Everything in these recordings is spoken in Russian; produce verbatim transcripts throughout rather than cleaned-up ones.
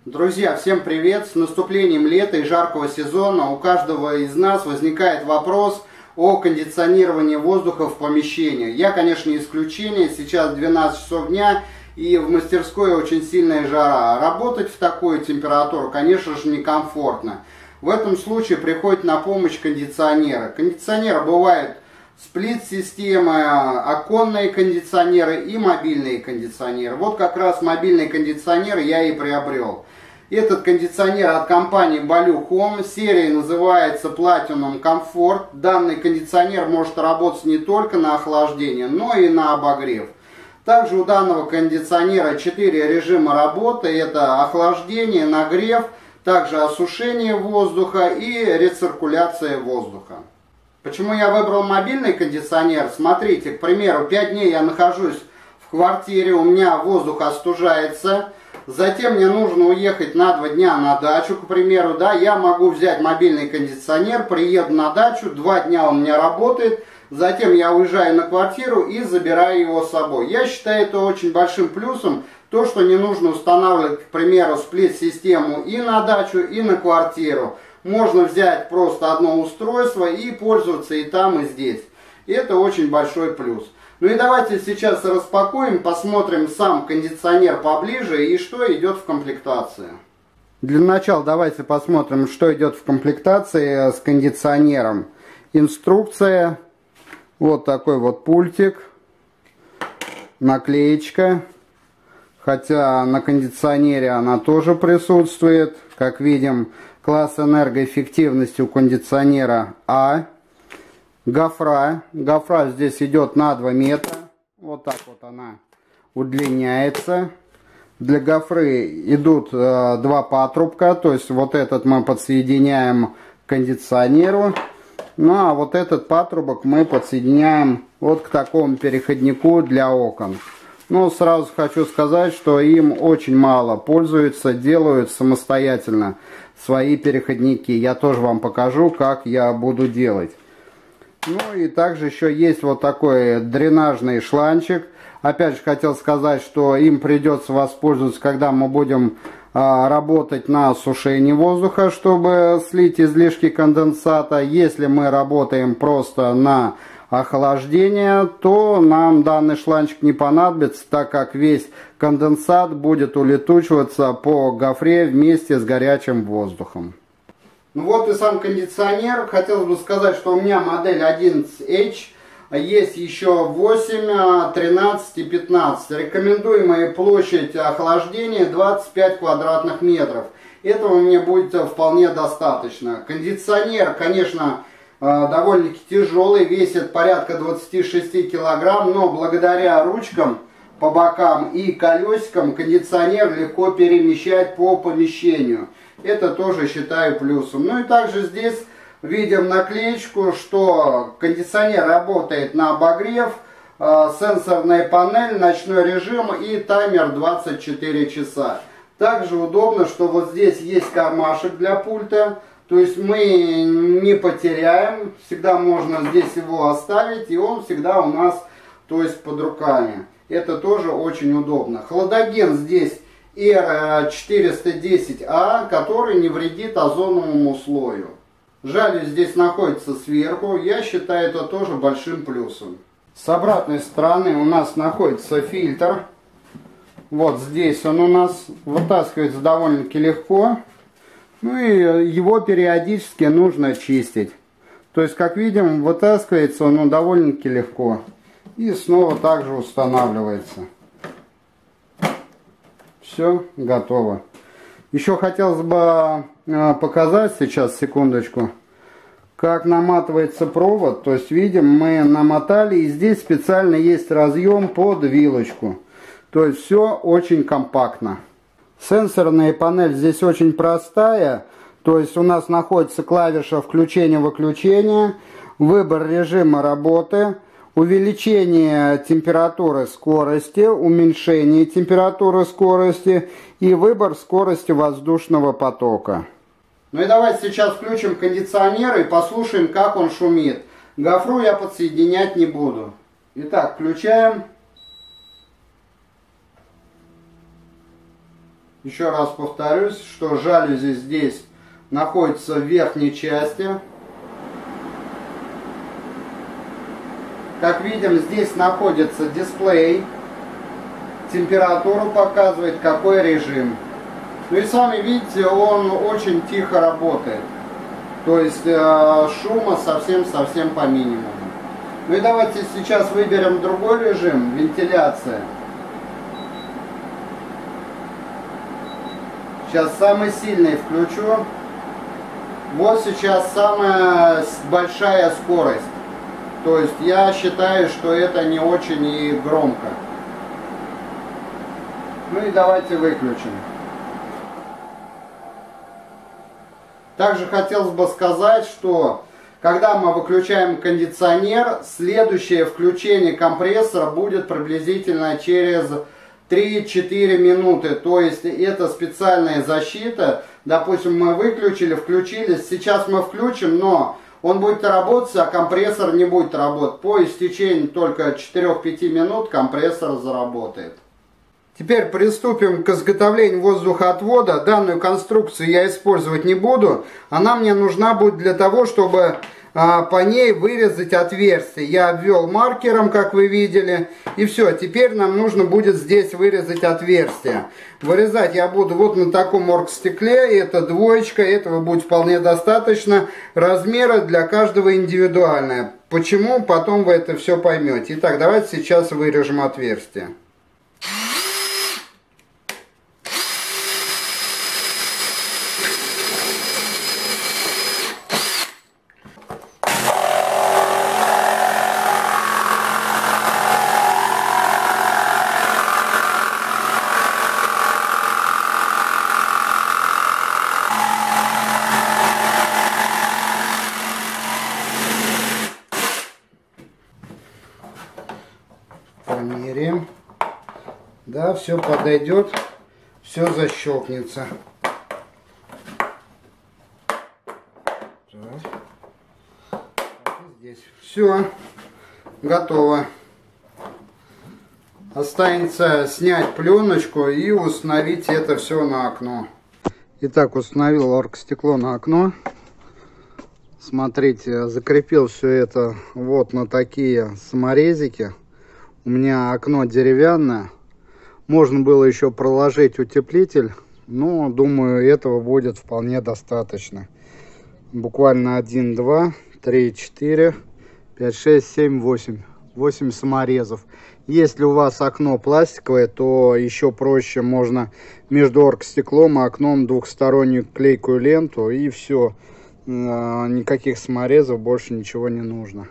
Друзья, всем привет! С наступлением лета и жаркого сезона у каждого из нас возникает вопрос о кондиционировании воздуха в помещении. Я, конечно, не исключение. Сейчас двенадцать часов дня и в мастерской очень сильная жара. Работать в такую температуру, конечно же, некомфортно. В этом случае приходит на помощь кондиционеры. Кондиционеры бывают сплит-системы, оконные кондиционеры и мобильные кондиционеры. Вот как раз мобильные кондиционеры я и приобрел. Этот кондиционер от компании Baloo Home, серия называется Platinum Comfort. Данный кондиционер может работать не только на охлаждение, но и на обогрев. Также у данного кондиционера четыре режима работы. Это охлаждение, нагрев, также осушение воздуха и рециркуляция воздуха. Почему я выбрал мобильный кондиционер? Смотрите, к примеру, пять дней я нахожусь в квартире, у меня воздух остужается. Затем мне нужно уехать на два дня на дачу, к примеру, да, я могу взять мобильный кондиционер, приеду на дачу, два дня он у меня работает, затем я уезжаю на квартиру и забираю его с собой. Я считаю это очень большим плюсом, то, что не нужно устанавливать, к примеру, сплит-систему и на дачу, и на квартиру. Можно взять просто одно устройство и пользоваться и там, и здесь. И это очень большой плюс. Ну и давайте сейчас распакуем, посмотрим сам кондиционер поближе и что идет в комплектации. Для начала давайте посмотрим, что идет в комплектации с кондиционером. Инструкция, вот такой вот пультик, наклеечка, хотя на кондиционере она тоже присутствует. Как видим, класс энергоэффективности у кондиционера А. Гофра. Гофра здесь идет на два метра. Вот так вот она удлиняется. Для гофры идут э, два патрубка. То есть вот этот мы подсоединяем к кондиционеру. Ну а вот этот патрубок мы подсоединяем вот к такому переходнику для окон. Но сразу хочу сказать, что им очень мало пользуются, делают самостоятельно свои переходники. Я тоже вам покажу, как я буду делать. Ну и также еще есть вот такой дренажный шланчик. Опять же хотел сказать, что им придется воспользоваться, когда мы будем а, работать на осушении воздуха, чтобы слить излишки конденсата. Если мы работаем просто на охлаждение, то нам данный шланчик не понадобится, так как весь конденсат будет улетучиваться по гофре вместе с горячим воздухом. Ну вот и сам кондиционер. Хотелось бы сказать, что у меня модель одиннадцать эйч, есть еще восемь, тринадцать и пятнадцать. Рекомендуемая площадь охлаждения двадцать пять квадратных метров. Этого мне будет вполне достаточно. Кондиционер, конечно, довольно-таки тяжелый, весит порядка двадцати шести килограмм, но благодаря ручкам по бокам и колесикам кондиционер легко перемещать по помещению. Это тоже считаю плюсом. Ну и также здесь видим наклеечку, что кондиционер работает на обогрев, сенсорная панель, ночной режим и таймер двадцать четыре часа. Также удобно, что вот здесь есть кармашек для пульта. То есть мы не потеряем, всегда можно здесь его оставить, и он всегда у нас, то есть, под руками. Это тоже очень удобно. Хладоген здесь эр четыреста десять а, который не вредит озоновому слою. Жалюзи здесь находится сверху, я считаю это тоже большим плюсом. С обратной стороны у нас находится фильтр. Вот здесь он у нас вытаскивается довольно-таки легко. Ну и его периодически нужно чистить. То есть, как видим, вытаскивается он довольно-таки легко. И снова также устанавливается. Все, готово. Еще хотелось бы показать сейчас, секундочку, как наматывается провод. То есть, видим, мы намотали, и здесь специально есть разъем под вилочку. То есть, все очень компактно. Сенсорная панель здесь очень простая, то есть у нас находится клавиша включения-выключения, выбор режима работы, увеличение температуры скорости, уменьшение температуры скорости и выбор скорости воздушного потока. Ну и давайте сейчас включим кондиционер и послушаем, как он шумит. Гофру я подсоединять не буду. Итак, включаем. Еще раз повторюсь, что жалюзи здесь находятся в верхней части. Как видим, здесь находится дисплей. Температуру показывает, какой режим. Ну и сами видите, он очень тихо работает. То есть э, шума совсем-совсем по минимуму. Ну и давайте сейчас выберем другой режим, вентиляция. Сейчас самый сильный включу. Вот сейчас самая большая скорость. То есть я считаю, что это не очень и громко. Ну и давайте выключим. Также хотелось бы сказать, что когда мы выключаем кондиционер, следующее включение компрессора будет приблизительно через три-четыре минуты. То есть это специальная защита. Допустим, мы выключили, включились. Сейчас мы включим, но он будет работать, а компрессор не будет работать. По истечении только четырёх-пяти минут компрессор заработает. Теперь приступим к изготовлению воздухоотвода. Данную конструкцию я использовать не буду. Она мне нужна будет для того, чтобы а, по ней вырезать отверстие. Я обвел маркером, как вы видели. И все, теперь нам нужно будет здесь вырезать отверстие. Вырезать я буду вот на таком оргстекле. Это двоечка, этого будет вполне достаточно. Размеры для каждого индивидуальные. Почему? Потом вы это все поймете. Итак, давайте сейчас вырежем отверстие. Померяем. Да, все подойдет, все защелкнется. Здесь все готово. Останется снять пленочку и установить это все на окно. Итак, установил оргстекло на окно. Смотрите, закрепил все это вот на такие саморезики. У меня окно деревянное. Можно было еще проложить утеплитель, но думаю, этого будет вполне достаточно. Буквально один, два, три, четыре, пять, шесть, семь, восемь. восемь саморезов. Если у вас окно пластиковое, то еще проще. Можно между оргстеклом и окном двухстороннюю клейкую ленту, и все. Никаких саморезов, больше ничего не нужно.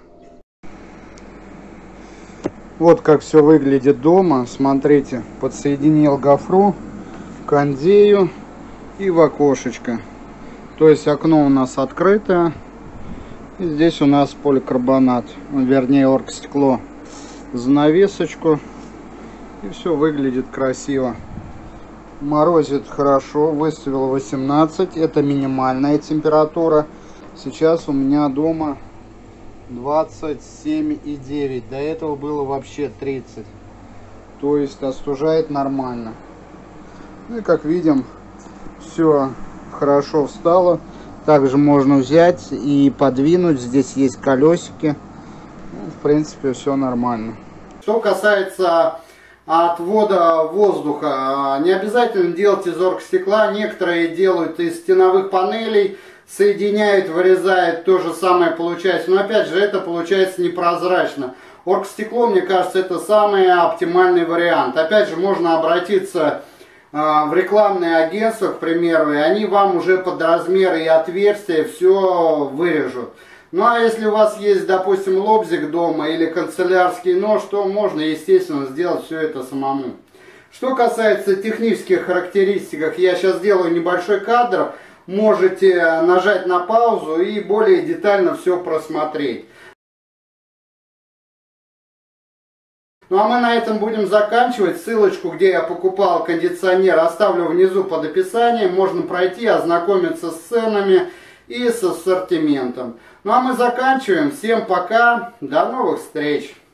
Вот как все выглядит дома. Смотрите, подсоединил гофру, кондею и в окошечко. То есть окно у нас открытое. И здесь у нас поликарбонат, вернее оргстекло, занавесочку. И все выглядит красиво. Морозит хорошо, выставил восемнадцать. Это минимальная температура. Сейчас у меня дома двадцать семь и девять. До этого было вообще тридцать. То есть остужает нормально. Ну и как видим, все хорошо встало. Также можно взять и подвинуть. Здесь есть колесики. Ну, в принципе, все нормально. Что касается отвода воздуха, не обязательно делать из оргстекла. Некоторые делают из стеновых панелей. Соединяют, вырезают, то же самое получается. Но опять же, это получается непрозрачно. Оргстекло, мне кажется, это самый оптимальный вариант. Опять же, можно обратиться э, в рекламные агентства, к примеру, и они вам уже под размеры и отверстия все вырежут. Ну а если у вас есть, допустим, лобзик дома или канцелярский нож, то можно, естественно, сделать все это самому. Что касается технических характеристик, я сейчас сделаю небольшой кадр. Можете нажать на паузу и более детально все просмотреть. Ну а мы на этом будем заканчивать. Ссылочку, где я покупал кондиционер, оставлю внизу под описанием. Можно пройти, ознакомиться с ценами и с ассортиментом. Ну а мы заканчиваем. Всем пока. До новых встреч.